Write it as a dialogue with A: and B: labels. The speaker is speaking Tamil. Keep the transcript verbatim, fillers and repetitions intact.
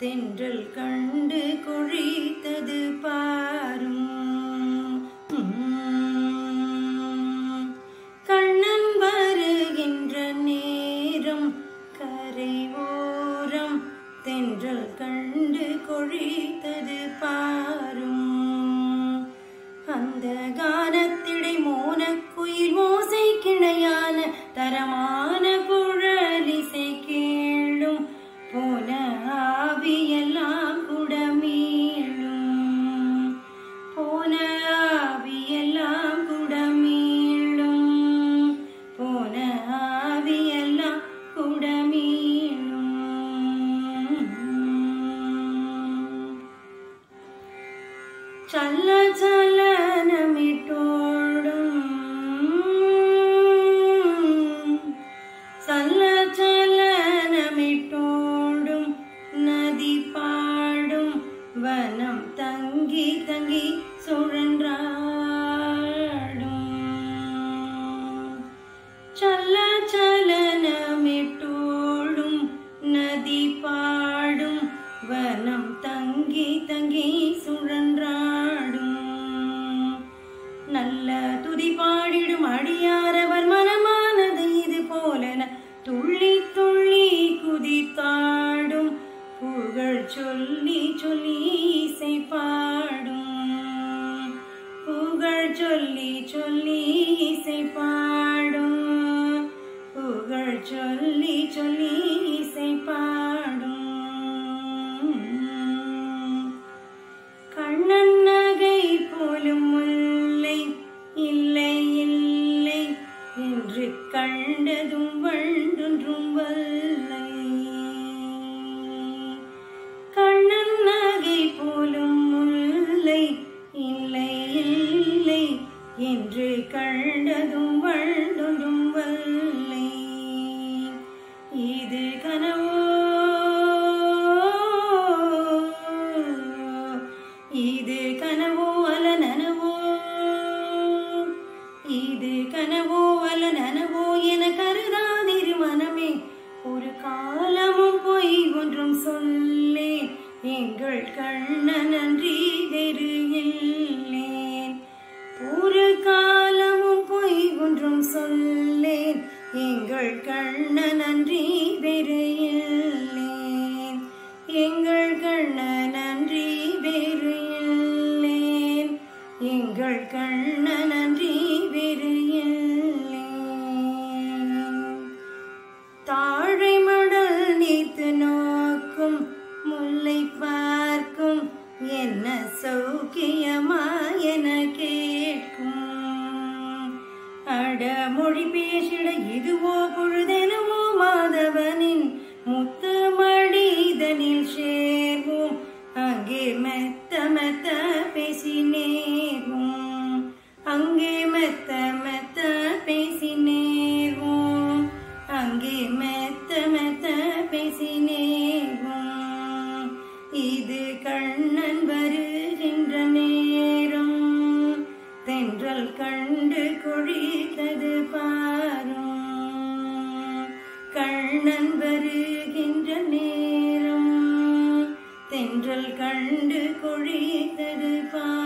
A: தென்றல் கண்டு கொழித்தது பாரும். கண்ணன் வருகின்ற நேரம் கரை ஓரம் தென்றல் கண்டு கொழித்தது பாரும். அந்த கானத்திடை மோனக்குயில் ஓசை கிணையான தரமான குழலிசை கேளும் போன ஆவியெல்லாம் கூட மீளும். போன ஆவியெல்லாம் கூட மீளும். போன ஆவியெல்லாம் கூட மீளும். சல்ல சலனமிட்டோடும் சல்ல சலனமிட்டோடும் நதி பாடும் வனம் தங்கி தங்கி சுழன்றாடும். சல்ல சலனமிட்டோடும் நதி பாடும் வனம் தங்கி தங்கி சுழன்றாடும். நல்ல துதி பாடிடும் அடியாரவர் மனமானது இது போலன துள்ளி துள்ளி குதித்தாடும். புகழ் சொல்லி சொல்லி இசை பாடும். புகழ் சொல்லி சொல்லி இசை பாடும். புகழ் சொல்லி சொல்லி இசை பாடும். கண்ணன் நகை போலும் முல்லை இல்லை இல்லை என்று கண்டதும் வண்டொன்றும் வல்லை. கண்ணன் நகை போலும் முல்லை இல்லை இல்லை என்று கண்டதும் வண்டொன்றும் வல்லை. இது கனவோ இது கனவோ அல்ல நனவோ. இது கனவோ அல்ல நனவோ என கருதாதிரு மனமே. ஒரு காலமும் பொய் ஒன்றும் சொல்லே எங்கள் கண்ணன் அன்றி வேறு இல்லேன். ஒரு காலமும் பொய் ஒன்றும் சொல்லேன் எங்கள் கண்ணன் அன்றி வேறு இல்லேன். எங்கள் கண்ணன் அன்றி வேறு இல்லேன். எங்கள் கண்ணன் அன்றி வேறு இல்லேன். தாழை மடல் நீத்து நோக்கும் முல்லை பார்க்கும் என்ன சௌக்கியமா என கேட்கும். அடமொழி பேசிட இதுவோ பொழுதெனவோ மாதவனின் முத்து மடிதனில் சேர்வோம். அங்கே மெத்த மெத்த பேசினேர்வோம். அங்கே மெத்த மெத்த பேசினேர்வோம். அங்கே மெத்த மெத்த பேசினேர்வோம். இது கண்ணன் வருகின்ற நேரம் தென்றல் கண்டு கொழித்தது பாரும். கண்ணன் வருகின்ற நேரம் தென்றல் கண்டு கொழித்தது பாரும்.